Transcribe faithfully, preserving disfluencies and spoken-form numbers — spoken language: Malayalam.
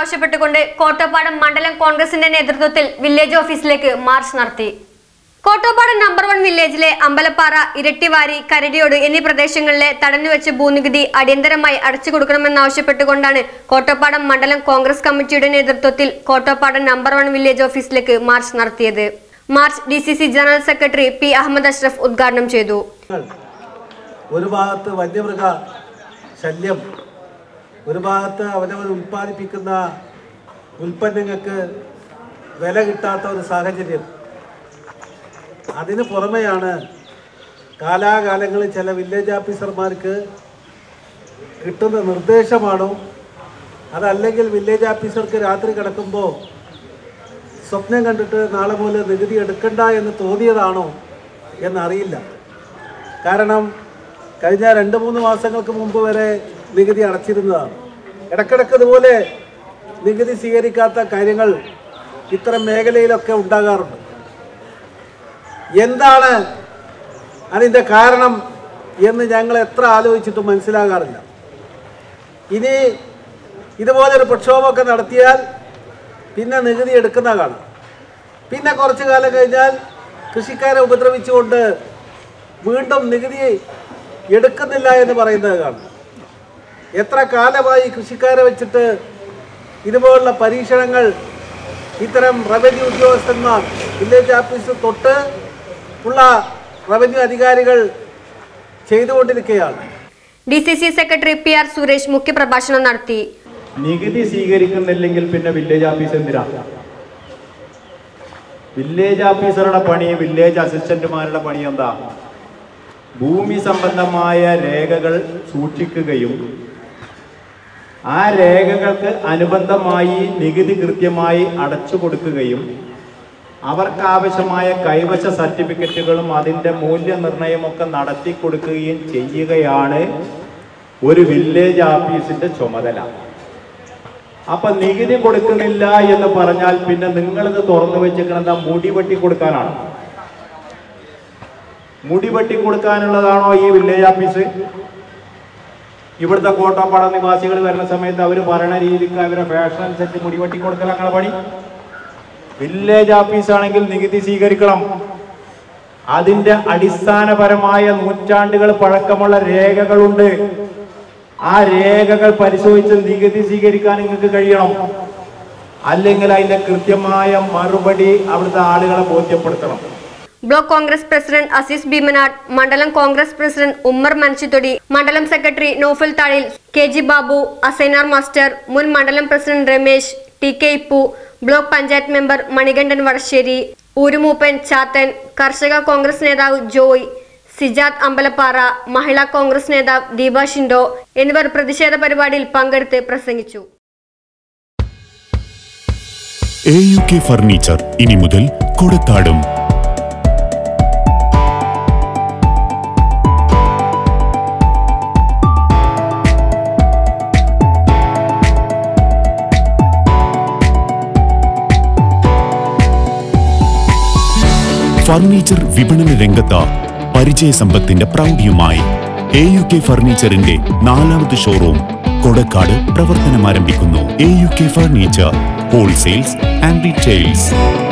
നൽകണമെന്നാവശ്യപ്പെട്ടുകൊണ്ട് കോട്ടപ്പാടം മണ്ഡലം കോൺഗ്രസിന്റെ നേതൃത്വത്തിൽ വില്ലേജ് ഓഫീസിലേക്ക് മാർച്ച് നടത്തി. കോട്ടപ്പാടം നമ്പർ വൺ വില്ലേജിലെ അമ്പലപ്പാറ, ഇരട്ടിവാരി, കരടിയോട് എന്നീ പ്രദേശങ്ങളിലെ തടഞ്ഞുവെച്ച ഭൂനികുതി അടിയന്തരമായി അടച്ചു കൊടുക്കണമെന്നാവശ്യപ്പെട്ടുകൊണ്ടാണ് കോട്ടപ്പാടം മണ്ഡലം കോൺഗ്രസ് കമ്മിറ്റിയുടെ നേതൃത്വത്തിൽ കോട്ടപ്പാടം നമ്പർ വൺ വില്ലേജ് ഓഫീസിലേക്ക് മാർച്ച് നടത്തിയത്. March D C C general secretary P Ahammed Ashraf ഉദ്ഘാടനം ചെയ്തു. ഒരു ഭാഗത്ത് വന്യമൃഗ ശല്യം, ഒരു ഭാഗത്ത് അവനവർ ഉൽപ്പാദിപ്പിക്കുന്ന ഉൽപ്പന്നങ്ങൾക്ക് വില കിട്ടാത്ത ഒരു സാഹചര്യം. അതിന് പുറമെയാണ് കാലാകാലങ്ങളിൽ ചില വില്ലേജ് ഓഫീസർമാർക്ക് കിട്ടുന്ന നിർദ്ദേശമാണോ അതല്ലെങ്കിൽ വില്ലേജ് ഓഫീസർക്ക് രാത്രി കിടക്കുമ്പോൾ സ്വപ്നം കണ്ടിട്ട് നാളെ മുതൽ നികുതി എടുക്കണ്ട എന്ന് തോന്നിയതാണോ എന്നറിയില്ല. കാരണം കഴിഞ്ഞ രണ്ട് മൂന്ന് മാസങ്ങൾക്ക് മുമ്പ് വരെ നികുതി അടച്ചിരുന്നതാണ്. ഇടയ്ക്കിടയ്ക്ക് ഇതുപോലെ നികുതി സ്വീകരിക്കാത്ത കാര്യങ്ങൾ ഇത്തരം മേഖലയിലൊക്കെ ഉണ്ടാകാറുണ്ട്. എന്താണ് അതിൻ്റെ കാരണം എന്ന് ഞങ്ങൾ എത്ര ആലോചിച്ചിട്ടും മനസ്സിലാകാറില്ല. ഇനി ഇതുപോലൊരു പ്രക്ഷോഭമൊക്കെ നടത്തിയാൽ പിന്നെ നികുതി എടുക്കുന്ന കാണാം. പിന്നെ കുറച്ച് കാലം കഴിഞ്ഞാൽ കൃഷിക്കാരെ ഉപദ്രവിച്ചുകൊണ്ട് വീണ്ടും നികുതി എടുക്കുന്നില്ല എന്ന് പറയുന്നത് കാണാം. എത്ര കാലമായി കൃഷിക്കാരെ വെച്ചിട്ട് ഇതുപോലുള്ള പരീക്ഷണങ്ങൾ ഇത്തരം റവന്യൂ ഉദ്യോഗസ്ഥന്മാർ, വില്ലേജ് ഓഫീസർ തൊട്ട് ഉള്ള റവന്യൂ അധികാരികൾ ചെയ്തുകൊണ്ടിരിക്കുകയാണ്. D C C secretary P R Suresh മുഖ്യപ്രഭാഷണം നടത്തി. നികുതി സ്വീകരിക്കുന്നില്ലെങ്കിൽ പിന്നെ വില്ലേജ് ഓഫീസ് എന്തിനാ? വില്ലേജ് ഓഫീസറുടെ പണി, വില്ലേജ് അസിസ്റ്റന്റുമാരുടെ പണി എന്താ? ഭൂമി സംബന്ധമായ രേഖകൾ സൂക്ഷിക്കുകയും ആ രേഖകൾക്ക് അനുബന്ധമായി നികുതി കൃത്യമായി അടച്ചു കൊടുക്കുകയും അവർക്കാവശ്യമായ കൈവശ സർട്ടിഫിക്കറ്റുകളും അതിൻ്റെ മൂല്യനിർണ്ണയമൊക്കെ നടത്തി കൊടുക്കുകയും ചെയ്യുകയാണ് ഒരു വില്ലേജ് ഓഫീസിൻ്റെ ചുമതല. അപ്പൊ നികുതി കൊടുക്കുന്നില്ല എന്ന് പറഞ്ഞാൽ പിന്നെ നിങ്ങളിത് തുറന്നു വെച്ചിരിക്കുന്നത് മുടി വെട്ടി കൊടുക്കാനാണ്? മുടി വെട്ടി കൊടുക്കാനുള്ളതാണോ ഈ വില്ലേജ് ഓഫീസ്? ഇവിടുത്തെ കോട്ടപ്പാടം നിവാസികൾ വരുന്ന സമയത്ത് അവർ പറയുന്ന രീതിക്ക് അവരെ ഫാഷൻ അനുസരിച്ച് മുടി വെട്ടി കൊടുക്കൽ അങ്ങനെ പണി? വില്ലേജ് ഓഫീസാണെങ്കിൽ നികുതി സ്വീകരിക്കണം. അതിൻ്റെ അടിസ്ഥാനപരമായ നൂറ്റാണ്ടുകൾ പഴക്കമുള്ള രേഖകളുണ്ട്. ആ രേഖകൾ പരിശോധിച്ച് നികുതി സ്വീകരിക്കാൻ നിങ്ങൾക്ക് കഴിയണം. അല്ലെങ്കിൽ അതിന്റെ കൃത്യമായ മറുപടി അവിടുത്തെ ആളുകളെ ബോധ്യപ്പെടുത്തണം. ബ്ലോക്ക് കോൺഗ്രസ് പ്രസിഡന്റ് അസീസ് ഭീമനാട്, മണ്ഡലം കോൺഗ്രസ് പ്രസിഡന്റ് ഉമ്മർ മൻഷിത്തൊടി, മണ്ഡലം secretary Naufal Thazhil, K G Babu, Asainar master, മുൻ മണ്ഡലം president Ramesh, T K Ippu, block panchayat member Manikandan Vadasseri, ഊരുമൂപ്പൻ ചാത്തൻ, കർഷക കോൺഗ്രസ് നേതാവ് ജോയ്, സിജാദ് അമ്പലപ്പാറ, മഹിളാ കോൺഗ്രസ് നേതാവ് ദീപ ഷിൻഡോ എന്നിവർ പ്രതിഷേധ പരിപാടിയിൽ പങ്കെടുത്ത് പ്രസംഗിച്ചു. എ യു കെ ഫർണിച്ചർ ഇനി മുതൽ കൊടക്കാടും. ഫർണിച്ചർ വിപണന രംഗത്ത് പരിചയസമ്പത്തിന്റെ പ്രൗഢിയുമായി എ യു കെ ഫർണിച്ചറിന്റെ നാലാമത് ഷോറൂം കൊടക്കാട് പ്രവർത്തനം ആരംഭിക്കുന്നു. A U K furniture wholesales and retails.